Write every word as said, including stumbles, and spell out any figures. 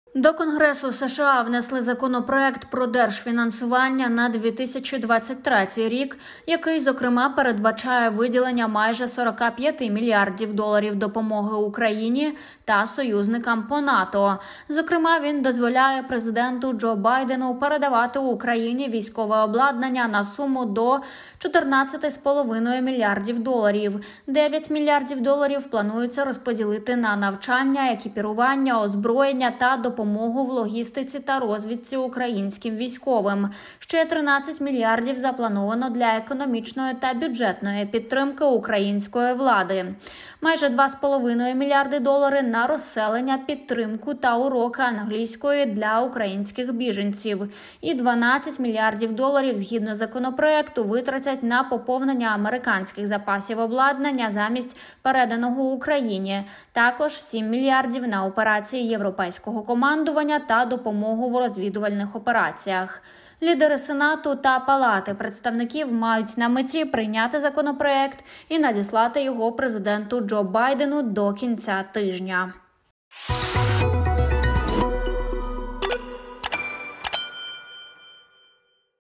До Конгресу США внесли законопроект про держфінансування на дві тисячі двадцять третій рік, який, зокрема, передбачає виділення майже сорок п'ять мільярдів доларів допомоги Україні та союзникам по НАТО. Зокрема, він дозволяє президенту Джо Байдену передавати Україні військове обладнання на суму до чотирнадцять з половиною мільярдів доларів. дев'ять мільярдів доларів планується розподілити на навчання, екіпірування, озброєння та допомогу допомогу в логістиці та розвідці українським військовим. Ще тринадцять мільярдів заплановано для економічної та бюджетної підтримки української влади. Майже два з половиною мільярди доларів на розселення, підтримку та уроки англійської для українських біженців. І дванадцять мільярдів доларів, згідно законопроекту, витратять на поповнення американських запасів обладнання замість переданого Україні. Також сім мільярдів на операції європейського командування та допомогу в розвідувальних операціях. Лідери Сенату та Палати представників мають на меті прийняти законопроект і надіслати його президенту Джо Байдену до кінця тижня.